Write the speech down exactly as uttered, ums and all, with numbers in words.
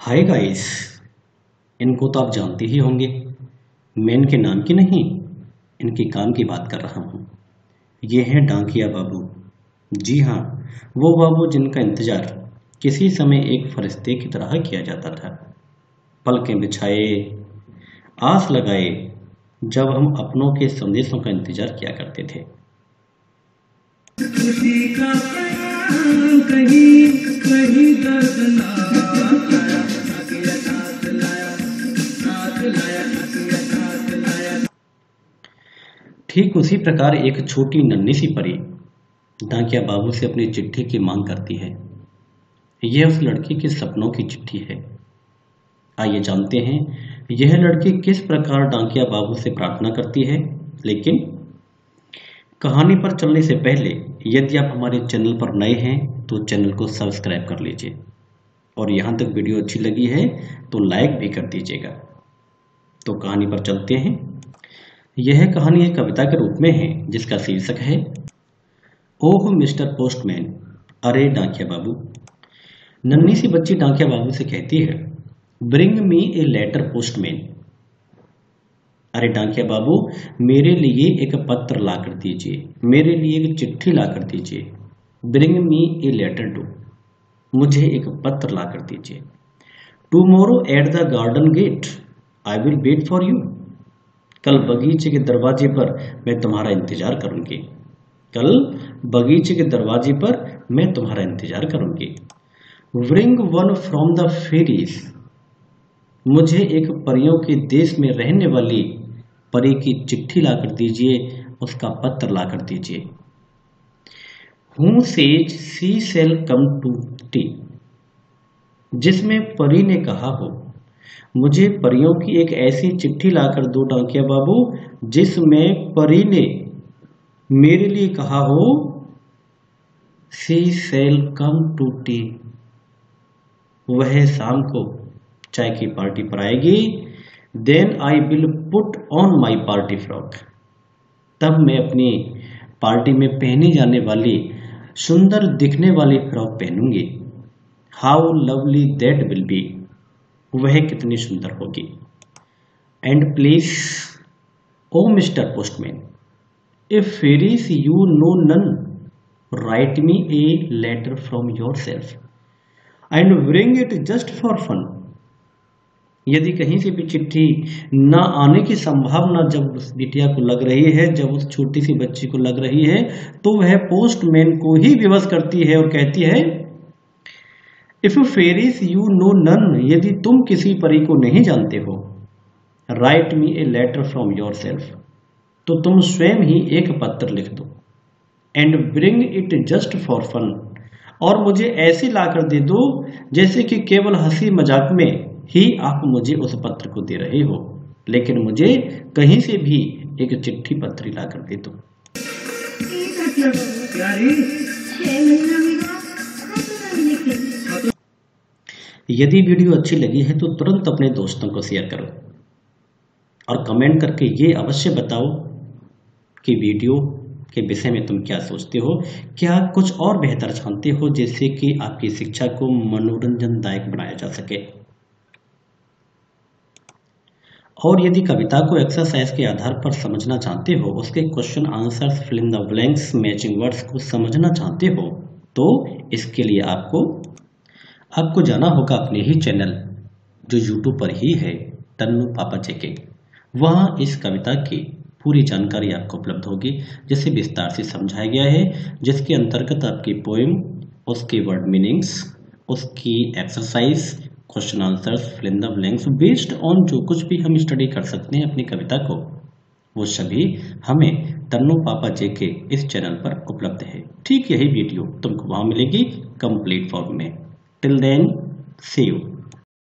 Hi guys, इनको तो आप जानते ही होंगे। मैं इनके नाम की नहीं, इनके काम की बात कर रहा हूँ। ये हैं डांकिया बाबू। जी हाँ, वो बाबू जिनका इंतजार किसी समय एक फरिश्ते की तरह किया जाता था। पलकें बिछाए, आस लगाए, जब हम अपनों के संदेशों का इंतजार किया करते थे। कहीं कहीं ठीक उसी प्रकार एक छोटी नन्ही सी परी डाकिया बाबू से अपनी चिट्ठी की मांग करती है। यह उस लड़की के सपनों की चिट्ठी है। आइए जानते हैं यह लड़की किस प्रकार डाकिया बाबू से प्रार्थना करती है। लेकिन कहानी पर चलने से पहले यदि आप हमारे चैनल पर नए हैं तो चैनल को सब्सक्राइब कर लीजिए और यहाँ तक वीडियो अच्छी लगी है तो लाइक भी कर दीजिएगा। तो कहानी पर चलते हैं। यह कहानी एक कविता के रूप में है जिसका शीर्षक है ओह मिस्टर पोस्टमैन, अरे डाकिया बाबू। नन्ही सी बच्ची डाकिया बाबू से कहती है, bring me a letter postman. अरे डाकिया बाबू, मेरे लिए एक पत्र ला कर दीजिए, मेरे लिए एक चिट्ठी ला कर दीजिए। Bring me a letter do, मुझे एक पत्र ला कर दीजिए। Tomorrow at the garden gate I will wait for you. कल बगीचे के दरवाजे पर मैं तुम्हारा इंतजार करूंगी। कल बगीचे के दरवाजे पर मैं तुम्हारा इंतजार करूंगी। Bring one from the fairies, मुझे एक परियों के देश में रहने वाली परी की चिट्ठी लाकर दीजिए, उसका पत्र लाकर दीजिए। Who says she shall come to tea, जिसमें परी ने कहा हो मुझे परियों की एक ऐसी चिट्ठी लाकर दो डाकिया बाबू जिसमें परी ने मेरे लिए कहा हो सी शैल कम टू टी, वह शाम को चाय की पार्टी पर आएगी। Then I will put on my party frock, तब मैं अपनी पार्टी में पहनी जाने वाली सुंदर दिखने वाली फ्रॉक पहनूंगी। How lovely that will be, वह कितनी सुंदर होगी। And please oh mister postman, if fairies you know none, write me a letter from yourself and bring it just for fun. यदि कहीं से भी चिट्ठी न आने की संभावना जब उस बिटिया को लग रही है, जब उस छोटी सी बच्ची को लग रही है, तो वह पोस्टमैन को ही विवश करती है और कहती है, if fairies you know none, यदि तुम किसी परी को नहीं जानते हो, write me a letter from yourself, तो तुम स्वयं ही एक पत्र लिख दो। And bring it just for fun, और मुझे ऐसे लाकर दे दो जैसे कि केवल हंसी मजाक में ही आप मुझे उस पत्र को दे रहे हो, लेकिन मुझे कहीं से भी एक चिट्ठी पत्री लाकर दे दो। यदि वीडियो अच्छी लगी है तो तुरंत अपने दोस्तों को शेयर करो और कमेंट करके ये अवश्य बताओ कि वीडियो के विषय में तुम क्या सोचते हो, क्या कुछ और बेहतर जानते हो जिससे कि आपकी शिक्षा को मनोरंजनदायक बनाया जा सके। और यदि कविता को एक्सरसाइज के आधार पर समझना चाहते हो, उसके question answers, fill in the blanks, matching words को समझना चाहते हो, तो इसके लिए आपको आपको जाना होगा अपने ही चैनल जो यूट्यूब पर ही है, तन्नू पापा जेके। वहाँ इस कविता की पूरी जानकारी आपको उपलब्ध होगी जिसे विस्तार से समझाया गया है, जिसके अंतर्गत आपकी पोएम, उसके वर्ड मीनिंग्स, उसकी exercise, question answers, fill in the blanks, based on जो कुछ भी हम स्टडी कर सकते हैं अपनी कविता को, वो सभी हमें तन्नू पापा जेके इस चैनल पर उपलब्ध है। ठीक यही वीडियो तुमको वहाँ मिलेगी कंप्लीट फॉर्म में। Till then, see you.